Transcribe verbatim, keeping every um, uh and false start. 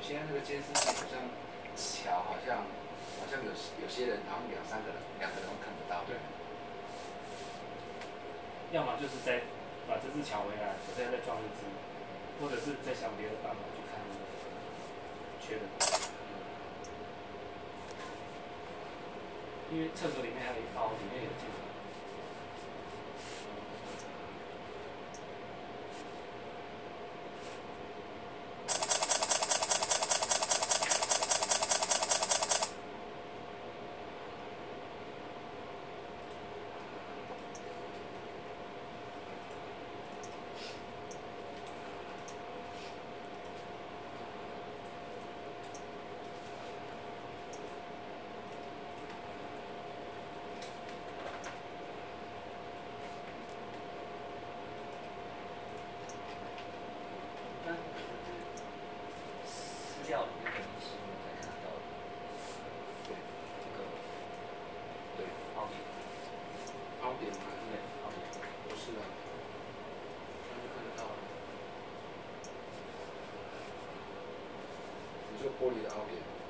现在那个监视器好像桥好像好像有有些人好像两三个人两个人都看不到。 对。要么就是再把这只抢回来，我现在再装一只，或者是再想别的办法去看那个缺的。因为厕所里面还有一包，里面有镜头。 撕掉里面的东西，我们才看得到的。 对， 这个对， 凹点， 凹点吗？还是对，凹点。 不是啊，那就看得到了。你说玻璃的凹点。